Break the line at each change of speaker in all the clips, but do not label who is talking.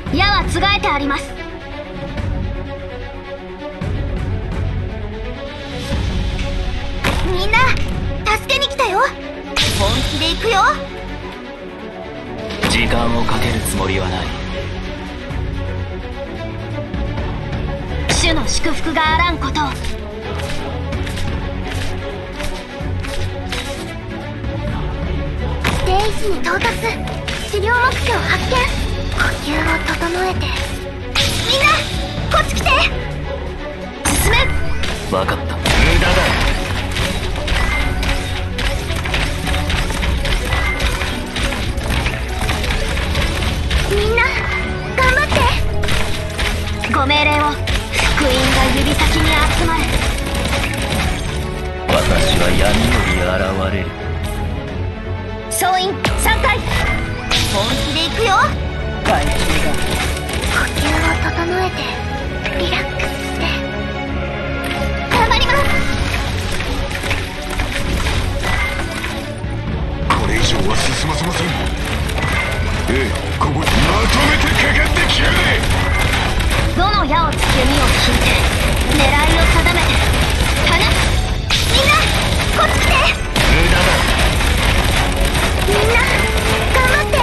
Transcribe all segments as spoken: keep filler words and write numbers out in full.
矢はつがえてあります。みんな助けに来たよ。本気で行くよ。
時間をかけるつもりはない。
主の祝福があらんことを。定位置に到達。治療目標発見。呼吸を整えて。みんなこっち来て。進め。
分かった。無駄だ。
みんな頑張って。ご命令を。福音が指先に集まる。
私は闇より現れる。
総員さんかい。本気で行くよ。
回収だ。
呼吸を整えてリラックスして頑張ります。
これ以上は進ませません。ええ、ここまとめてかかってきやがれ。
どの矢をつけ弓を引いて狙いを定めて放つ。みんなこっち来て。
無駄だ。
みんな頑張って。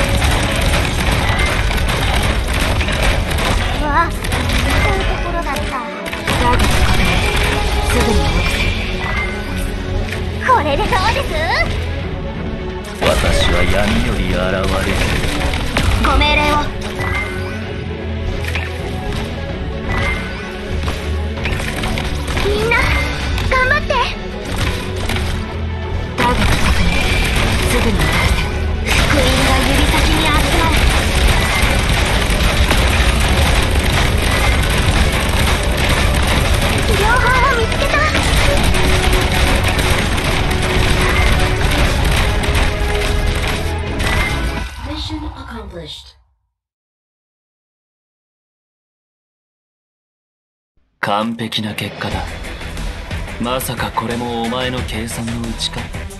わあ、そういうところだった。ターゲット確認。すぐに戻せ。これでどうです？
私は闇より現れる。
ご命令を。みんな頑張って。ターゲット確認。すぐに戻せ。福音が指先に集まる。治療法を見つけた。Mission accomplished.
完璧な結果だ。まさかこれもお前の計算のうちか。